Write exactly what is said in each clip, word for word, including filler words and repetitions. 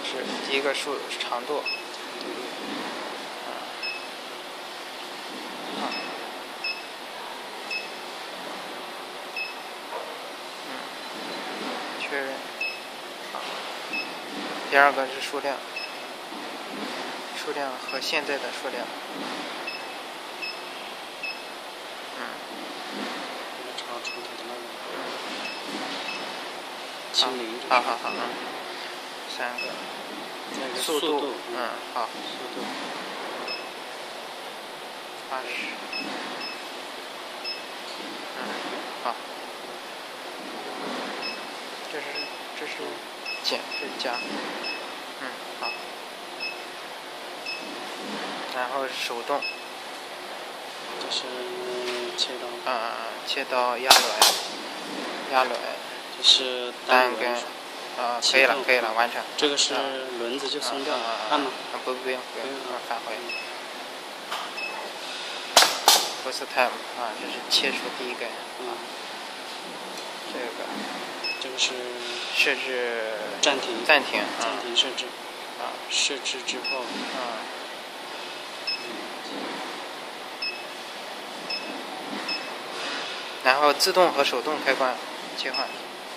是第一个数长度。嗯。嗯。确认。第二个是数量，数量和现在的数量。嗯。 查出它的那个清零。好好好，嗯。三个。速度，嗯，好。速度。八十。嗯，好。这是这是减，这是加。嗯，好。然后手动。 这是切刀。 嗯嗯嗯，切刀压轮，压轮。 这是单根。啊，可以了，可以了，完成。 这个是轮子就松掉了，按吗？ 不不用不用，返回。First time 啊，这是切除第一根啊。这个。 这个是设置暂停。 暂停。 暂停设置。 啊。 设置之后。 啊。然后自动和手动开关切换。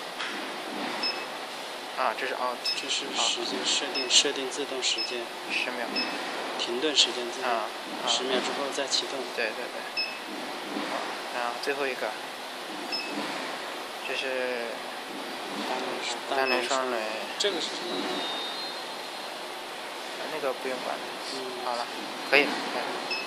啊，这是 out。 这是时间设定，设定自动时间十秒。 停顿时间自动。啊。十秒之后再启动。 对对对。然后最后一个，这是单轮双轮。 这个是什么？ 那个不用管。嗯，好了，可以了。